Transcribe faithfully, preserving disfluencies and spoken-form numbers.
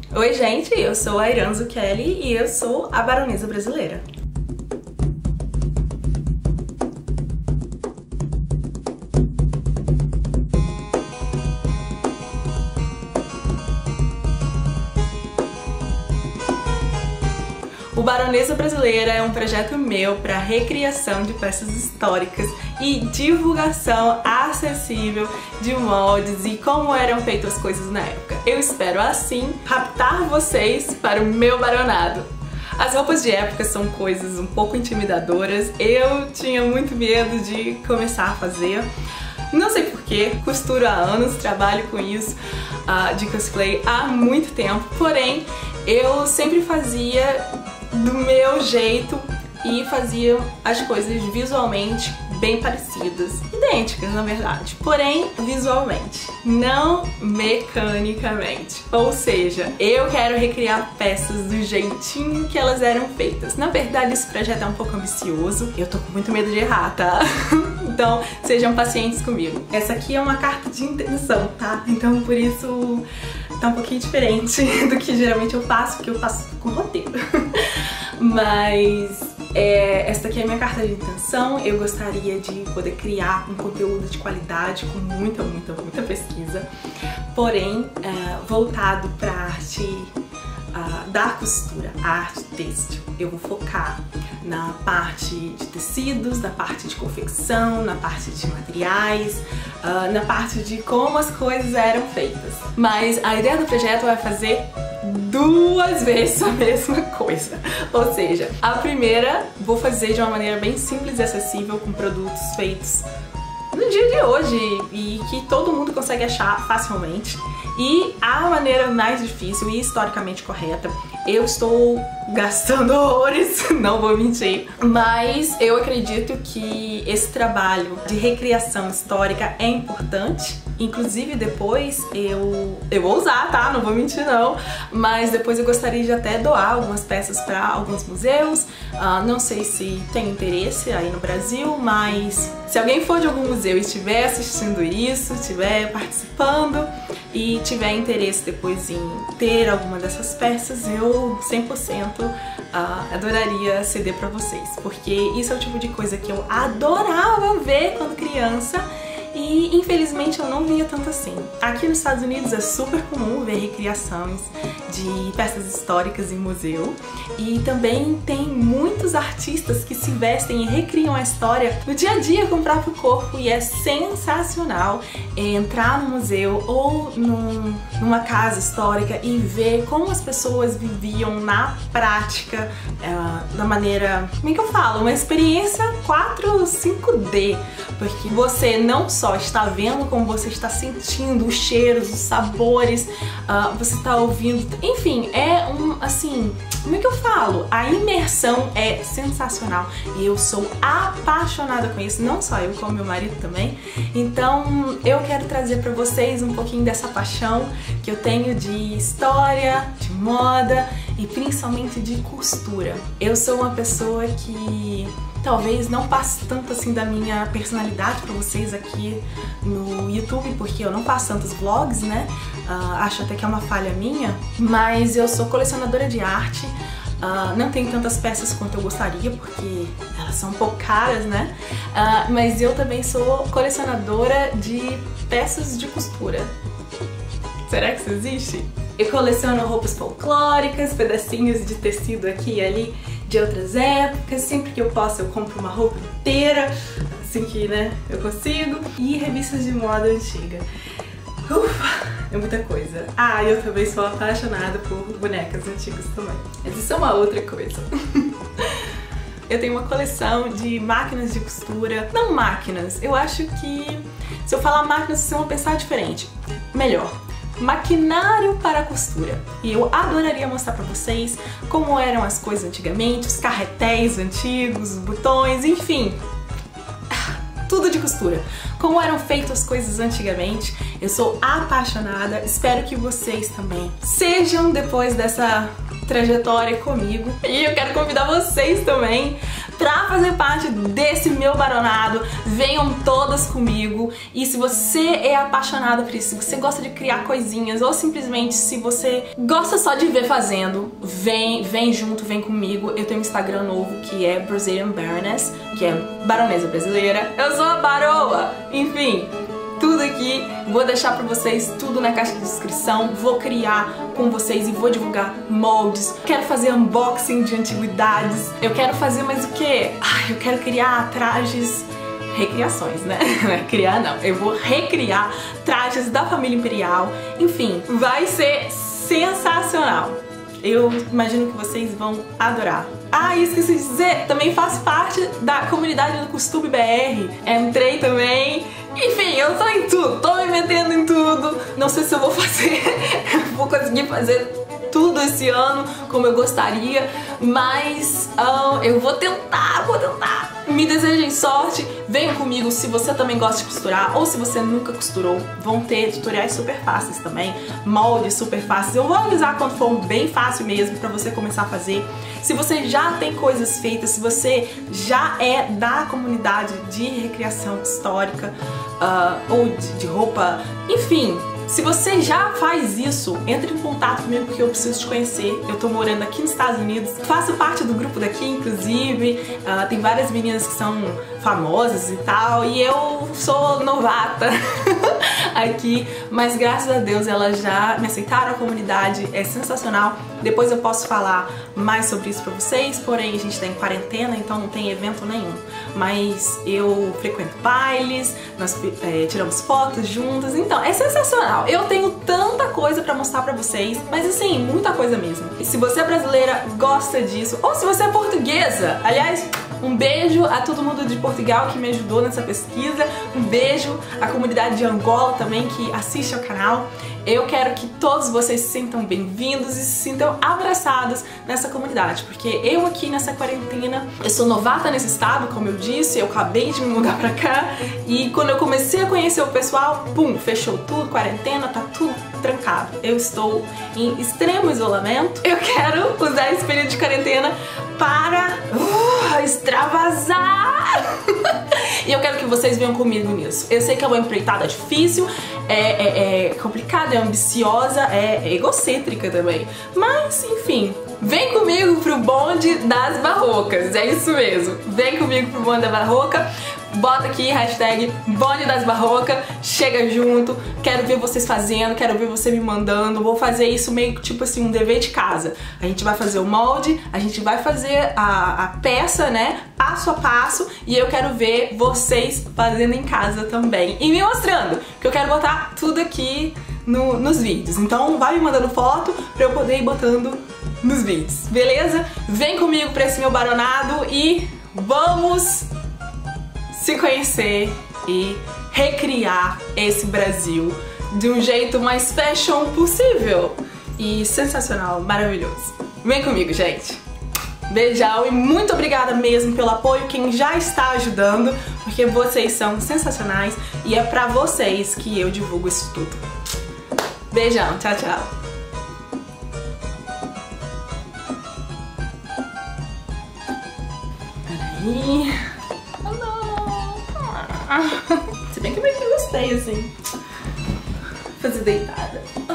Oi gente, eu sou a Irã Zucchelli e eu sou a Baronesa Brasileira. O Baronesa Brasileira é um projeto meu para recriação de peças históricas e divulgação acessível de moldes e como eram feitas as coisas na época. Eu espero, assim, raptar vocês para o meu baronado. As roupas de época são coisas um pouco intimidadoras, eu tinha muito medo de começar a fazer. Não sei porquê, costuro há anos, trabalho com isso uh, de cosplay há muito tempo, porém eu sempre fazia do meu jeito e fazia as coisas visualmente bem parecidas, idênticas na verdade, porém visualmente, não mecanicamente. Ou seja, eu quero recriar peças do jeitinho que elas eram feitas. Na verdade esse projeto é um pouco ambicioso, eu tô com muito medo de errar, tá? Então sejam pacientes comigo. Essa aqui é uma carta de intenção, tá? Então por isso tá um pouquinho diferente do que geralmente eu faço, porque eu faço com roteiro. Mas é, essa aqui é a minha carta de intenção. Eu gostaria de poder criar um conteúdo de qualidade com muita, muita, muita pesquisa, porém é, voltado para a arte uh, da costura, a arte têxtil. Eu vou focar na parte de tecidos, na parte de confecção, na parte de materiais, uh, na parte de como as coisas eram feitas. Mas a ideia do projeto é fazer duas vezes a mesma coisa. Ou seja, a primeira vou fazer de uma maneira bem simples e acessível, com produtos feitos no dia de hoje e que todo mundo consegue achar facilmente. E a maneira mais difícil e historicamente correta, eu estou gastando horrores, não vou mentir, mas eu acredito que esse trabalho de recriação histórica é importante. Inclusive depois eu, eu vou usar, tá? Não vou mentir não, mas depois eu gostaria de até doar algumas peças para alguns museus. Uh, não sei se tem interesse aí no Brasil, mas se alguém for de algum museu e estiver assistindo isso, estiver participando e tiver interesse depois em ter alguma dessas peças, eu cem por cento uh, adoraria ceder pra vocês, porque isso é o tipo de coisa que eu adorava ver quando criança e infelizmente eu não via tanto assim. Aqui nos Estados Unidos é super comum ver recriações de peças históricas em museu e também tem muitos artistas que se vestem e recriam a história no dia a dia com o próprio corpo, e é sensacional entrar no museu ou num, numa casa histórica e ver como as pessoas viviam na prática, uh, da maneira, como é que eu falo? Uma experiência quatro, cinco D, porque você não só está vendo, como você está sentindo os cheiros, os sabores, uh, você está ouvindo, enfim, é um, assim, como é que eu falo? A imersão é sensacional e eu sou apaixonada com isso, não só eu, como meu marido também. Então eu quero trazer para vocês um pouquinho dessa paixão que eu tenho de história, de moda e principalmente de costura. Eu sou uma pessoa que talvez não passe tanto assim da minha personalidade pra vocês aqui no YouTube, porque eu não faço tantos vlogs, né? Uh, acho até que é uma falha minha, mas eu sou colecionadora de arte. Uh, não tenho tantas peças quanto eu gostaria, porque elas são um pouco caras, né? Uh, mas eu também sou colecionadora de peças de costura. Será que isso existe? Eu coleciono roupas folclóricas, pedacinhos de tecido aqui e ali de outras épocas. Sempre que eu posso eu compro uma roupa inteira, assim que, né, eu consigo. E revistas de moda antiga. Ufa, é muita coisa. Ah, eu também sou apaixonada por bonecas antigas também. Mas isso é uma outra coisa. Eu tenho uma coleção de máquinas de costura. Não máquinas, eu acho que se eu falar máquinas vocês vão pensar diferente. Melhor, maquinário para costura. E eu adoraria mostrar pra vocês como eram as coisas antigamente, os carretéis antigos, os botões, enfim, tudo de costura. Como eram feitas as coisas antigamente. Eu sou apaixonada, espero que vocês também sejam depois dessa trajetória comigo. E eu quero convidar vocês também pra fazer parte desse meu baronado. Venham todas comigo. E se você é apaixonado por isso, se você gosta de criar coisinhas, ou simplesmente se você gosta só de ver fazendo, vem, vem junto, vem comigo. Eu tenho um Instagram novo que é Brazilian Baroness, que é baronesa brasileira. Eu sou a baroa! Enfim, tudo aqui, vou deixar pra vocês tudo na caixa de descrição, vou criar com vocês e vou divulgar moldes, quero fazer unboxing de antiguidades, eu quero fazer mais o que? Ah, eu quero criar trajes, recriações, né? Não é criar não, eu vou recriar trajes da família imperial, enfim, vai ser sensacional. Eu imagino que vocês vão adorar. Ah, e esqueci de dizer, também faço parte da comunidade do Costume B R. Entrei também. Enfim, eu tô em tudo, tô me metendo em tudo. Não sei se eu vou fazer, vou conseguir fazer tudo esse ano como eu gostaria, mas uh, eu vou tentar, vou tentar. Me desejem sorte, venham comigo se você também gosta de costurar ou se você nunca costurou. Vão ter tutoriais super fáceis também, moldes super fáceis. Eu vou avisar quando for bem fácil mesmo pra você começar a fazer. Se você já tem coisas feitas, se você já é da comunidade de recriação histórica uh, ou de, de roupa, enfim, se você já faz isso, entre em contato comigo porque eu preciso te conhecer. Eu tô morando aqui nos Estados Unidos, faço parte do grupo daqui, inclusive. Uh, tem várias meninas que são famosas e tal, e eu sou novata aqui, mas graças a Deus elas já me aceitaram, a comunidade é sensacional. Depois eu posso falar mais sobre isso pra vocês, porém a gente tá em quarentena, então não tem evento nenhum. Mas eu frequento bailes, nós é, tiramos fotos juntas, então é sensacional. Eu tenho tanta coisa pra mostrar pra vocês, mas assim, muita coisa mesmo. E se você é brasileira, gosta disso, ou se você é portuguesa, aliás, um beijo a todo mundo de Portugal que me ajudou nessa pesquisa, um beijo à comunidade de Angola também que assiste ao canal. Eu quero que todos vocês se sintam bem-vindos e se sintam abraçados nessa comunidade, porque eu aqui nessa quarentena, eu sou novata nesse estado, como eu disse, eu acabei de me mudar pra cá, e quando eu comecei a conhecer o pessoal, pum, fechou tudo, quarentena, tá tudo trancado. Eu estou em extremo isolamento, eu quero usar esse período de quarentena para uh, extravasar! E eu quero que vocês venham comigo nisso. Eu sei que é uma empreitada difícil, é, é, é complicada, é ambiciosa, é, é egocêntrica também. Mas, enfim, vem comigo pro bonde das barrocas. É isso mesmo. Vem comigo pro bonde da barroca. Bota aqui, hashtag bonde das barrocas, chega junto, quero ver vocês fazendo, quero ver você me mandando, vou fazer isso meio que tipo assim, um dever de casa. A gente vai fazer o molde, a gente vai fazer a, a peça, né, passo a passo, e eu quero ver vocês fazendo em casa também. E me mostrando, que eu quero botar tudo aqui no, nos vídeos. Então vai me mandando foto pra eu poder ir botando nos vídeos, beleza? Vem comigo pra esse meu baronado e vamos se conhecer e recriar esse Brasil de um jeito mais fashion possível e sensacional, maravilhoso. Vem comigo, gente! Beijão e muito obrigada mesmo pelo apoio, quem já está ajudando, porque vocês são sensacionais e é pra vocês que eu divulgo isso tudo. Beijão, tchau, tchau! Peraí... Se bem que eu meio que gostei, assim, fazer deitada.